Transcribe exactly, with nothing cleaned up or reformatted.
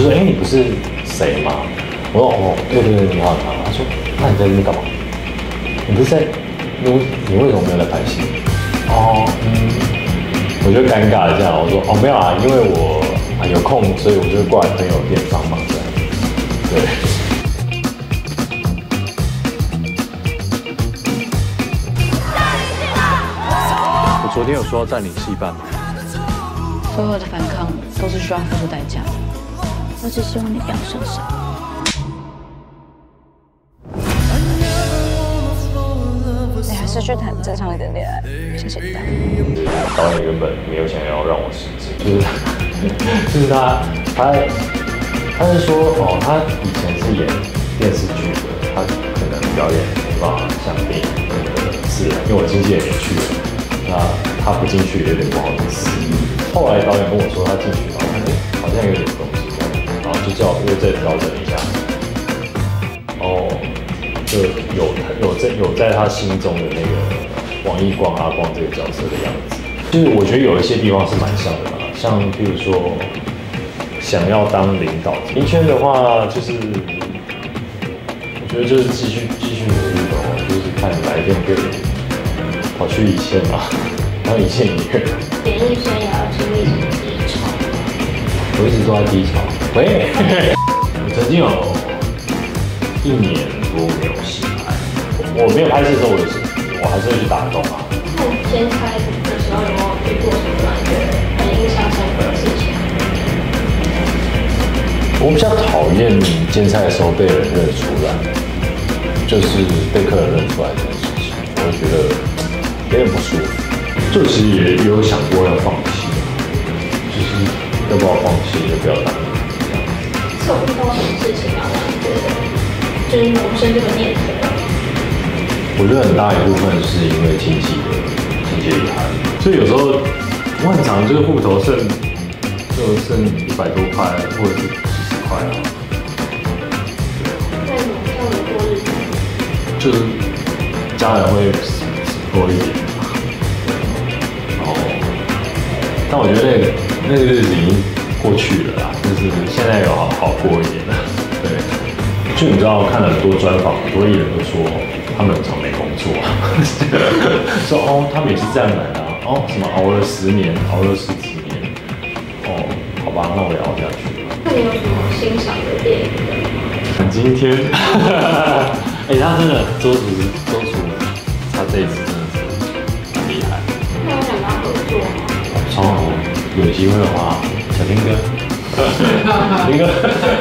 说，哎、欸，你不是谁吗？我说，哦，对对对，你好，你好。他说，那你在这边干嘛？你不是在，你你为什么没有来拍戏？哦，嗯，我就尴尬一下，我说，哦，没有啊，因为我啊有空，所以我就过来朋友店帮忙这样。对。我昨天有说要占领戏班吗？ 所有的反抗都是需要付出代价的。我只希望你不要受伤。你还是去谈正常一点恋爱，谢谢大家。 导演原本没有想要让我失职，就是就是他他他是说哦，他以前是演电视剧的，他可能表演没办法像电影那么的自然，因为我经纪人也去了，那他不进去有点不好意思。后来导演跟我说他进去，然后看好像有点东西，然后就叫我再调整一下，哦，就有有在有在他心中的那个王一光阿光这个角色的样子。就是我觉得有一些地方是蛮像的啦，像比如说想要当领导，银圈的话就是我觉得就是继续继续努力的哦，就是看哪一天可以跑去一线啊，当一线演员。 演艺生涯经历什么低潮？ 我一直都在低潮。喂，我曾经有一年多没有戏拍，我没有拍戏的时候，我是我还是会去打工啊。 那你兼差的时候有没有去做什么样一个很印象深刻的事情？ 我比较讨厌兼差的时候被人认出来，就是被客人认出来这件事情，我会觉得有点不舒服。就其实也有想过要放弃，就是要不要放弃，就不要当。 是有遇到什么事情啊？让你觉得就是萌生这个念头？ 我觉得很大一部分是因为经济的经济厉害，所以有时候我很常就是户头剩就剩一百多块，或者是几十块啊。 那你这样子过日子？ 就是家人会多一点。但我觉得那个那个日子已经过去了啦，就是现在有好好过一点了。对，就你知道看了很多专访，很多艺人都说他们很常没工作，说哦他们也是这样来的、啊，哦什么熬了十年，熬了十几年，哦好吧，那我也熬下去。 那你有什么欣赏的电影吗？ 今天，哎、欸，他真的周楚周楚，他这一次真的是很厉害。 那有想跟他合作吗？ 超好，有机会的话，小天哥，天哥。